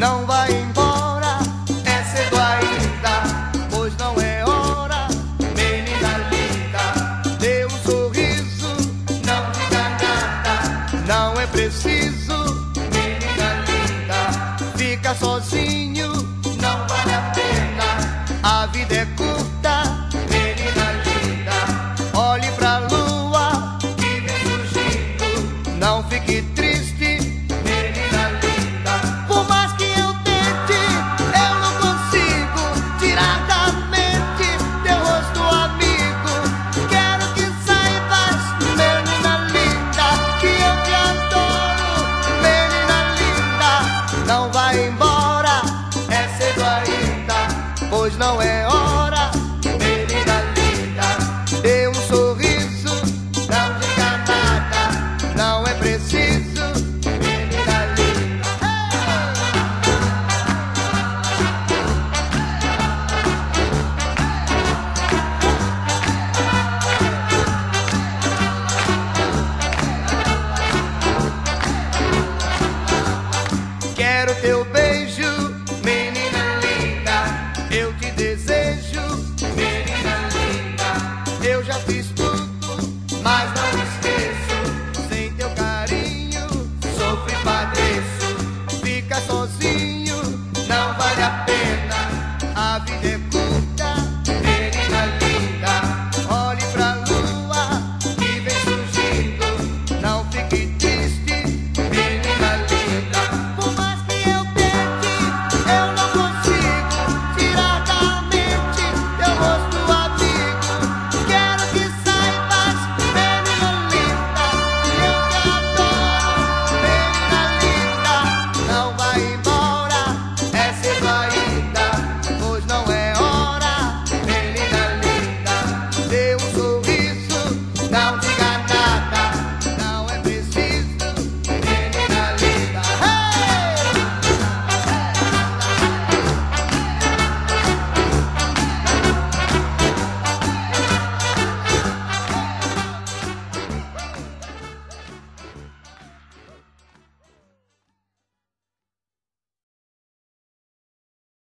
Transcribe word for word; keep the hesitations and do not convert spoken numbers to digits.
não vai embora, é cedo ainda, pois não é hora. Menina linda, dê um sorriso, não diga nada, não é preciso. Menina linda, fica sozinho, não vale a pena, a vida é curta. Menina linda, olhe pra lua que vem surgindo, não fique triste. Menina linda, por mais que eu tente, eu não consigo tirar da mente teu rosto amigo. Quero que saibas, menina linda, que eu te adoro. Menina linda, não vai embora, é cedo ainda, pois não é hora. Menina linda, dê um sorriso, não diga nada, não é preciso. Menina linda, quero teu beijo, menina linda, eu te desejo. Menina linda, eu já fiz tudo, mas não esqueço. Sem teu carinho, sofro e padeço. Fica sozinho,